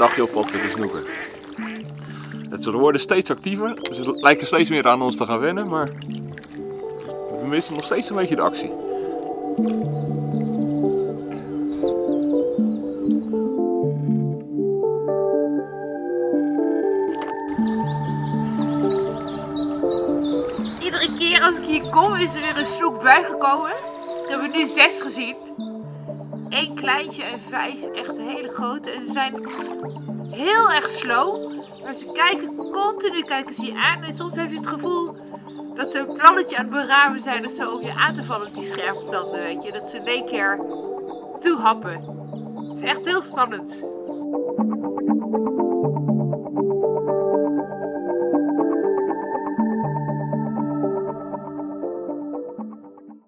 dagje oppakken, de snoeken. Ze worden steeds actiever, ze lijken steeds meer aan ons te gaan wennen, maar we missen nog steeds een beetje de actie. Iedere keer als ik hier kom is er weer een snoek bijgekomen. Ik heb er nu 6 gezien. 1 kleintje en 5 echt hele grote. En ze zijn heel erg slow. Maar ze kijken continu ze je aan. En soms heb je het gevoel dat ze een plannetje aan het beramen zijn of zo om je aan te vallen met die scherpe tanden, weet je. Dat ze in 1 keer toehappen. Het is echt heel spannend.